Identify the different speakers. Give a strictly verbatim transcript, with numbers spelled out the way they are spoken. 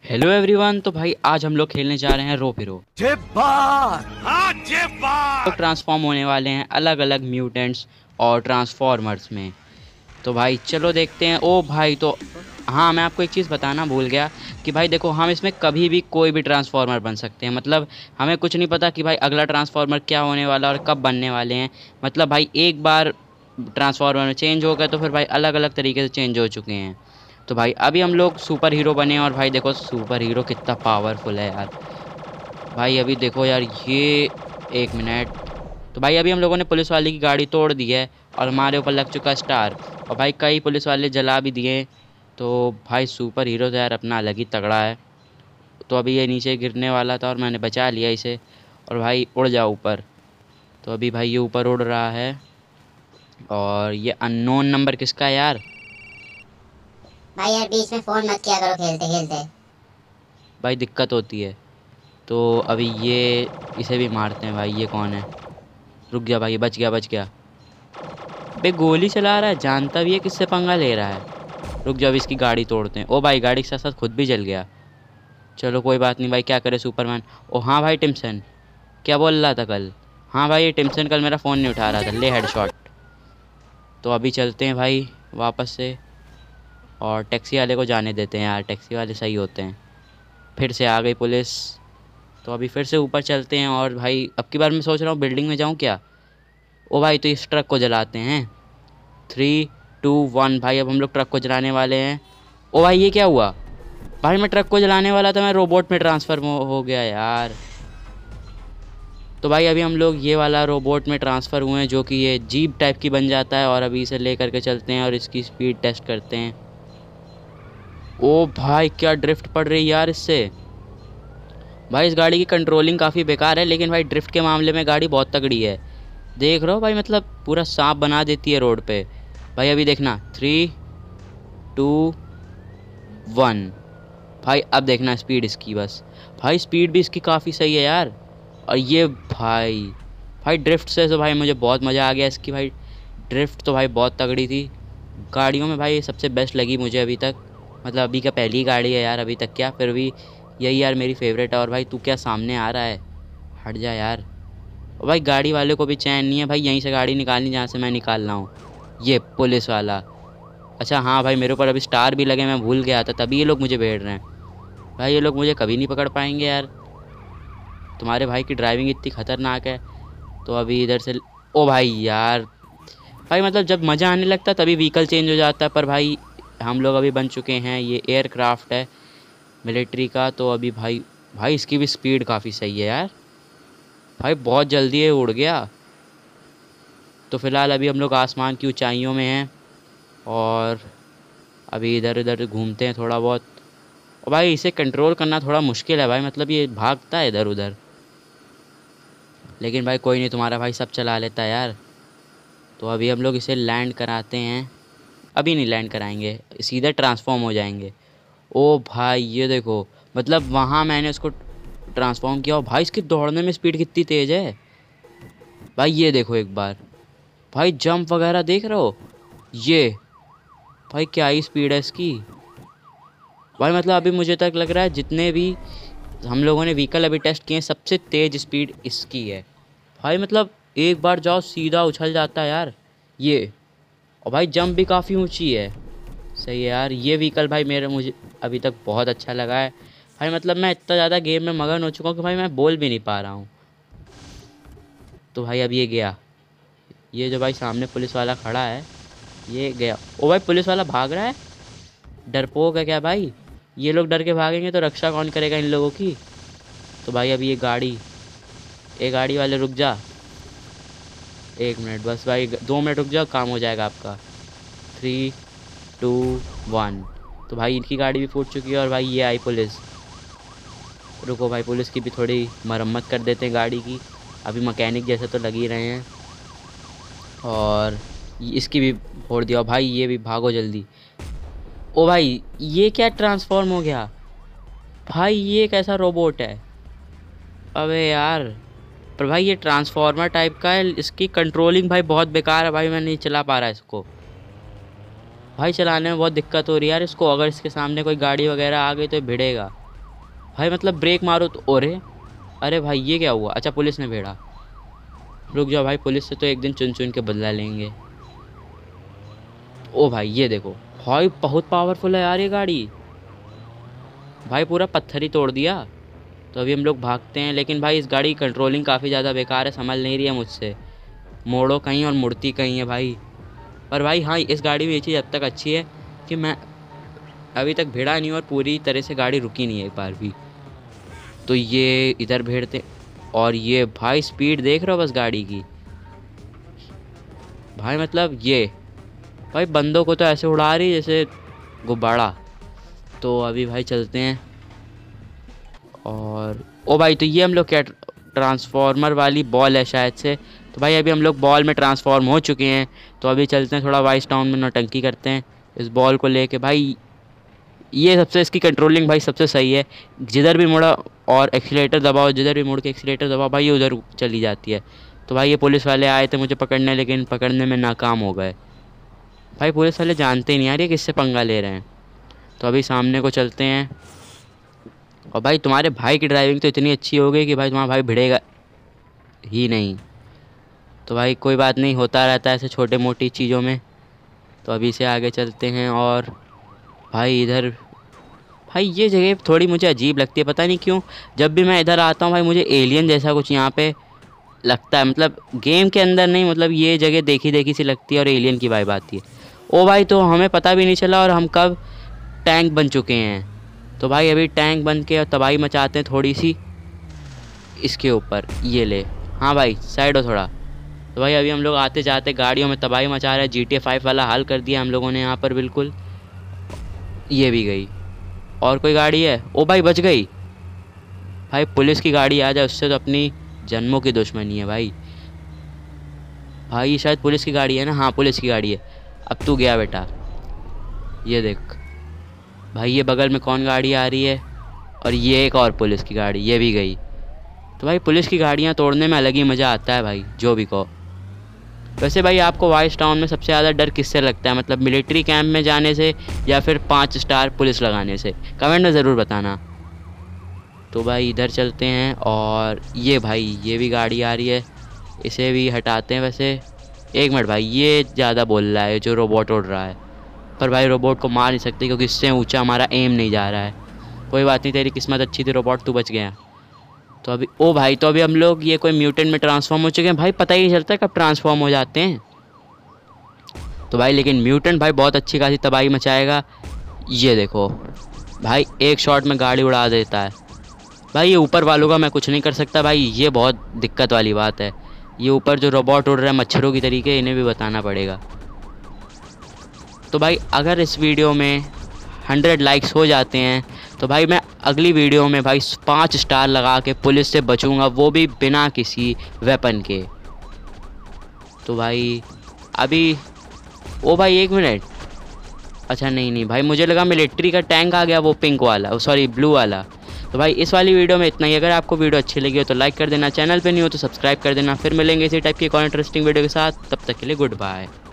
Speaker 1: Hello everyone. तो भाई आज हम लोग खेलने जा रहे हैं रो फिरो।
Speaker 2: हाँ
Speaker 1: तो ट्रांसफॉर्म होने वाले हैं अलग अलग म्यूटेंट्स और ट्रांसफॉर्मर्स में। तो भाई चलो देखते हैं। ओ भाई तो हाँ, मैं आपको एक चीज़ बताना भूल गया कि भाई देखो, हम इसमें कभी भी कोई भी ट्रांसफॉर्मर बन सकते हैं। मतलब हमें कुछ नहीं पता कि भाई अगला ट्रांसफॉर्मर क्या होने वाला और कब बनने वाले हैं। मतलब भाई एक बार ट्रांसफॉर्मर में चेंज हो गए तो फिर भाई अलग अलग तरीके से चेंज हो चुके हैं। तो भाई अभी हम लोग सुपर हीरो बने और भाई देखो सुपर हीरो कितना पावरफुल है यार। भाई अभी देखो यार ये एक मिनट। तो भाई अभी हम लोगों ने पुलिस वाले की गाड़ी तोड़ दी है और हमारे ऊपर लग चुका है स्टार। और भाई कई पुलिस वाले जला भी दिए। तो भाई सुपर हीरो तो यार अपना अलग ही तगड़ा है। तो अभी ये नीचे गिरने वाला था और मैंने बचा लिया इसे। और भाई उड़ जाओ ऊपर। तो अभी भाई ये ऊपर उड़ रहा है। और ये अननोन नंबर किसका है यार?
Speaker 3: भाई यार बीच में फोन मत किया करो खेलते खेलते।
Speaker 1: भाई दिक्कत होती है। तो अभी ये इसे भी मारते हैं। भाई ये कौन है? रुक गया भाई, बच गया बच गया। बे गोली चला रहा है, जानता भी है किससे पंगा ले रहा है। रुक जाओ, इसकी गाड़ी तोड़ते हैं। ओ भाई गाड़ी के साथ साथ खुद भी जल गया। चलो कोई बात नहीं भाई, क्या करे सुपरमैन। ओ हाँ भाई टिम्सन, क्या बोल रहा था कल? हाँ भाई ये टिम्सन कल मेरा फ़ोन नहीं उठा रहा था, ले हेडशॉट। तो अभी चलते हैं भाई वापस से और टैक्सी वाले को जाने देते हैं यार, टैक्सी वाले सही होते हैं। फिर से आ गई पुलिस। तो अभी फिर से ऊपर चलते हैं और भाई अब की बार मैं सोच रहा हूँ बिल्डिंग में जाऊँ क्या। ओ भाई तो इस ट्रक को जलाते हैं। Three two one. भाई अब हम लोग ट्रक को जलाने वाले हैं। ओ भाई ये क्या हुआ? भाई मैं ट्रक को जलाने वाला था, मैं रोबोट में ट्रांसफ़र हो गया यार। तो भाई अभी हम लोग ये वाला रोबोट में ट्रांसफ़र हुए हैं जो कि ये जीप टाइप की बन जाता है। और अभी इसे ले करके चलते हैं और इसकी स्पीड टेस्ट करते हैं। ओ भाई क्या ड्रिफ्ट पड़ रही है यार इससे। भाई इस गाड़ी की कंट्रोलिंग काफ़ी बेकार है, लेकिन भाई ड्रिफ्ट के मामले में गाड़ी बहुत तगड़ी है। देख रहे हो भाई, मतलब पूरा सांप बना देती है रोड पे। भाई अभी देखना, थ्री टू वन। भाई अब देखना स्पीड इसकी, बस भाई स्पीड भी इसकी काफ़ी सही है यार। और ये भाई भाई ड्रिफ्ट से तो भाई मुझे बहुत मज़ा आ गया इसकी। भाई ड्रिफ्ट तो भाई बहुत तगड़ी थी गाड़ियों में। भाई ये सबसे बेस्ट लगी मुझे अभी तक। मतलब अभी का पहली गाड़ी है यार अभी तक, क्या फिर भी यही यार मेरी फेवरेट है। और भाई तू क्या सामने आ रहा है? हट जा यार। और भाई गाड़ी वाले को भी चैन नहीं है भाई, यहीं से गाड़ी निकालनी जहाँ से मैं निकाल रहा हूँ। ये पुलिस वाला। अच्छा हाँ भाई मेरे ऊपर अभी स्टार भी लगे, मैं भूल गया था, तभी ये लोग मुझे भेड़ रहे हैं। भाई ये लोग मुझे कभी नहीं पकड़ पाएंगे यार। तुम्हारे भाई की ड्राइविंग इतनी ख़तरनाक है। तो अभी इधर से ओ भाई यार, भाई मतलब जब मज़ा आने लगता है तभी व्हीकल चेंज हो जाता है। पर भाई हम लोग अभी बन चुके हैं, ये एयरक्राफ्ट है मिलिट्री का। तो अभी भाई भाई इसकी भी स्पीड काफ़ी सही है यार। भाई बहुत जल्दी ये उड़ गया। तो फ़िलहाल अभी हम लोग आसमान की ऊंचाइयों में हैं और अभी इधर उधर घूमते हैं थोड़ा बहुत। और भाई इसे कंट्रोल करना थोड़ा मुश्किल है भाई, मतलब ये भागता है इधर उधर। लेकिन भाई कोई नहीं, तुम्हारा भाई सब चला लेता है यार। तो अभी हम लोग इसे लैंड कराते हैं। अभी नहीं लैंड कराएंगे, सीधे ट्रांसफॉर्म हो जाएंगे। ओ भाई ये देखो, मतलब वहाँ मैंने उसको ट्रांसफॉर्म किया और भाई इसकी दौड़ने में स्पीड कितनी तेज़ है। भाई ये देखो एक बार, भाई जंप वगैरह देख रहे हो ये। भाई क्या ही स्पीड है इसकी। भाई मतलब अभी मुझे तक लग रहा है जितने भी हम लोगों ने व्हीकल अभी टेस्ट किए सबसे तेज़ स्पीड इसकी है। भाई मतलब एक बार जाओ सीधा उछल जाता है यार ये। और भाई जंप भी काफ़ी ऊंची है। सही है यार, ये व्हीकल भाई मेरा मुझे अभी तक बहुत अच्छा लगा है। भाई मतलब मैं इतना ज़्यादा गेम में मगन हो चुका हूँ कि भाई मैं बोल भी नहीं पा रहा हूँ। तो भाई अब ये गया, ये जो भाई सामने पुलिस वाला खड़ा है ये गया। ओ भाई पुलिस वाला भाग रहा है, डरपोक है क्या भाई? ये लोग डर के भागेंगे तो रक्षा कौन करेगा इन लोगों की। तो भाई अभी ये गाड़ी, ये गाड़ी वाले रुक जा एक मिनट बस भाई, दो मिनट रुक जाओ, काम हो जाएगा आपका। Three two one. तो भाई इनकी गाड़ी भी फूट चुकी है और भाई ये आई पुलिस। रुको भाई, पुलिस की भी थोड़ी मरम्मत कर देते हैं गाड़ी की। अभी मैकेनिक जैसे तो लग ही रहे हैं। और इसकी भी फोड़ दिया भाई, ये भी भागो जल्दी। ओ भाई ये क्या ट्रांसफॉर्म हो गया? भाई ये कैसा रोबोट है? अबे यार, पर भाई ये ट्रांसफॉर्मर टाइप का है, इसकी कंट्रोलिंग भाई बहुत बेकार है। भाई मैं नहीं चला पा रहा इसको। भाई चलाने में बहुत दिक्कत हो रही है यार इसको। अगर इसके सामने कोई गाड़ी वगैरह आ गई तो भिड़ेगा। भाई मतलब ब्रेक मारो तो अरे अरे भाई ये क्या हुआ? अच्छा पुलिस ने भेड़ा। रुक जाओ भाई, पुलिस से तो एक दिन चुन चुन के बदला लेंगे। ओ भाई ये देखो भाई, बहुत पावरफुल है यार ये गाड़ी। भाई पूरा पत्थर ही तोड़ दिया। तो अभी हम लोग भागते हैं, लेकिन भाई इस गाड़ी की कंट्रोलिंग काफ़ी ज़्यादा बेकार है, संभल नहीं रही है मुझसे। मोड़ो कहीं और मुड़ती कहीं है भाई। पर भाई हाँ, इस गाड़ी में ये चीज़ अब तक अच्छी है कि मैं अभी तक भिड़ा नहीं और पूरी तरह से गाड़ी रुकी नहीं है एक बार भी। तो ये इधर भेड़ते, और ये भाई स्पीड देख रहे हो बस गाड़ी की। भाई मतलब ये भाई बंदों को तो ऐसे उड़ा रही जैसे गुब्बारा। तो अभी भाई चलते हैं। और ओ भाई, तो ये हम लोग क्या ट्रांसफार्मर वाली बॉल है शायद से। तो भाई अभी हम लोग बॉल में ट्रांसफॉर्म हो चुके हैं। तो अभी चलते हैं थोड़ा वाइस टाउन में नौटंकी करते हैं इस बॉल को लेके। भाई ये सबसे इसकी कंट्रोलिंग भाई सबसे सही है। जिधर भी मुड़ा और एक्सीलेटर दबाओ, जिधर भी मुड़ के एक्सीलेटर दबाओ भाई ये उधर चली जाती है। तो भाई ये पुलिस वाले आए थे मुझे पकड़ने, लेकिन पकड़ने में नाकाम हो गए। भाई पुलिस वाले जानते ही नहीं यार ये किससे पंगा ले रहे हैं। तो अभी सामने को चलते हैं। और भाई तुम्हारे भाई की ड्राइविंग तो इतनी अच्छी हो गई कि भाई तुम्हारा भाई भिड़ेगा ही नहीं। तो भाई कोई बात नहीं, होता रहता है ऐसे छोटे मोटी चीज़ों में। तो अभी से आगे चलते हैं। और भाई इधर भाई ये जगह थोड़ी मुझे अजीब लगती है, पता नहीं क्यों। जब भी मैं इधर आता हूँ भाई मुझे एलियन जैसा कुछ यहाँ पे लगता है। मतलब गेम के अंदर नहीं, मतलब ये जगह देखी देखी सी लगती है और एलियन की वाइब आती है। ओ भाई तो हमें पता भी नहीं चला और हम कब टैंक बन चुके हैं। तो भाई अभी टैंक बन के तबाही मचाते हैं थोड़ी सी इसके ऊपर। ये ले, हाँ भाई साइड हो थोड़ा। तो भाई अभी हम लोग आते जाते गाड़ियों में तबाही मचा रहे हैं। जी टी ए फाइव वाला हाल कर दिया हम लोगों ने यहाँ पर बिल्कुल। ये भी गई। और कोई गाड़ी है? ओ भाई बच गई। भाई पुलिस की गाड़ी आ जाए उससे तो अपनी जन्मों की दुश्मनी है भाई। भाई ये शायद पुलिस की गाड़ी है ना? हाँ पुलिस की गाड़ी है। अब तू गया बेटा। ये देख भाई ये बगल में कौन गाड़ी आ रही है, और ये एक और पुलिस की गाड़ी, ये भी गई। तो भाई पुलिस की गाड़ियाँ तोड़ने में अलग ही मज़ा आता है भाई, जो भी कहो। वैसे भाई आपको वाइस टाउन में सबसे ज़्यादा डर किससे लगता है? मतलब मिलिट्री कैंप में जाने से या फिर पाँच स्टार पुलिस लगाने से? कमेंट में ज़रूर बताना। तो भाई इधर चलते हैं। और ये भाई ये भी गाड़ी आ रही है, इसे भी हटाते हैं। वैसे एक मिनट भाई, ये ज़्यादा बोल रहा है जो रोबोट उड़ रहा है। पर भाई रोबोट को मार नहीं सकते क्योंकि इससे ऊंचा हमारा एम नहीं जा रहा है। कोई बात नहीं, तेरी किस्मत अच्छी थी रोबोट, तू बच गया। तो अभी ओ भाई, तो अभी हम लोग ये कोई म्यूटेंट में ट्रांसफॉर्म हो चुके हैं। भाई पता ही नहीं चलता कब ट्रांसफॉर्म हो जाते हैं। तो भाई लेकिन म्यूटेंट भाई बहुत अच्छी खासी तबाही मचाएगा। ये देखो भाई एक शॉट में गाड़ी उड़ा देता है। भाई ये ऊपर वालों का मैं कुछ नहीं कर सकता भाई, ये बहुत दिक्कत वाली बात है। ये ऊपर जो रोबोट उड़ रहा है मच्छरों की तरीके, इन्हें भी बताना पड़ेगा। तो भाई अगर इस वीडियो में हंड्रेड लाइक्स हो जाते हैं तो भाई मैं अगली वीडियो में भाई पाँच स्टार लगा के पुलिस से बचूंगा, वो भी बिना किसी वेपन के। तो भाई अभी ओ भाई एक मिनट, अच्छा नहीं नहीं भाई मुझे लगा मिलिट्री का टैंक आ गया, वो पिंक वाला, सॉरी ब्लू वाला। तो भाई इस वाली वीडियो में इतना ही। अगर आपको वीडियो अच्छी लगी हो तो लाइक कर देना, चैनल पे नहीं हो तो सब्सक्राइब कर देना। फिर मिलेंगे इसी टाइप की इंटरेस्टिंग वीडियो के साथ, तब तक के लिए गुड बाय।